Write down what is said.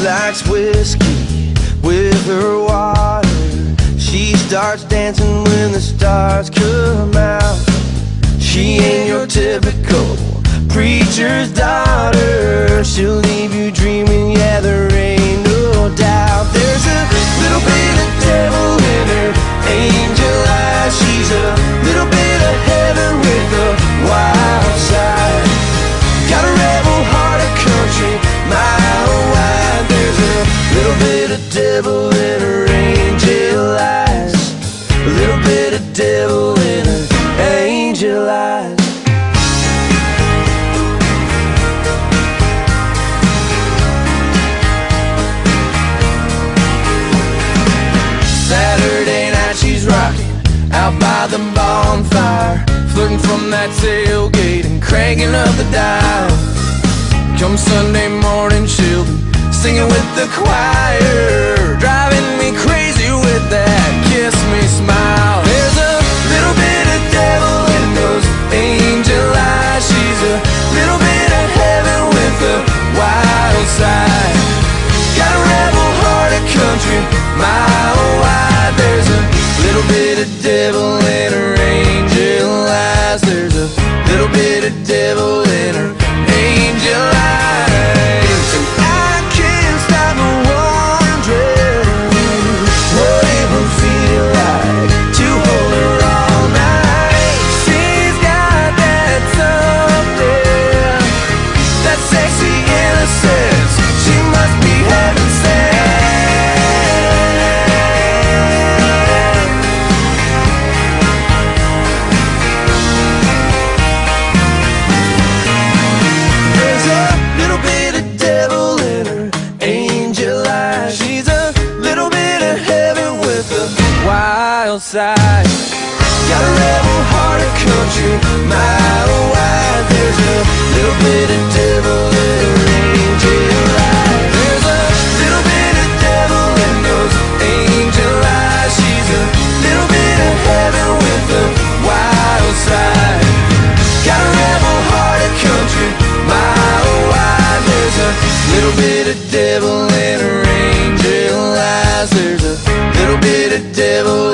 likes whiskey with her water. She starts dancing when the stars come out. She ain't your typical preacher's daughter. She'll leave you dreaming, yeah, there ain't no doubt. There's a little bit of devil in her angel eyes. She's a little bit of heaven with a wild side. Got a rebel heart, a country mile wide. There's a little bit of devil in her angel eyes. A little bit of devil in her angel eyes. Saturday night she's rocking out by the bonfire, flirting from that tailgate and cranking up the dial. Come Sunday morning she'll be singing with the choir, driving me crazy with that kiss me smile. There's a little bit of devil in those angel eyes. She's a little bit of heaven with a wild side. Got a rebel heart, a country mile wide. There's a little bit of devil in her angel eyes. There's a little bit of devil in her angel eyes. And I can't stop wondering what it would feel like to hold her all night. She's got that something, that sexy innocence. She must be heaven sent. There's a little bit of devil in her angel eyes. She's a little bit of heaven with a wild side. Got a rebel heart, a country mile wide. There's a little bit of devil in her angel eyes. There's a little bit of devil in those angel eyes. She's a little bit of heaven with a wild side. Got a rebel heart, a country mile wide. There's a little bit of devil in her angel eyes. There's a little bit of devil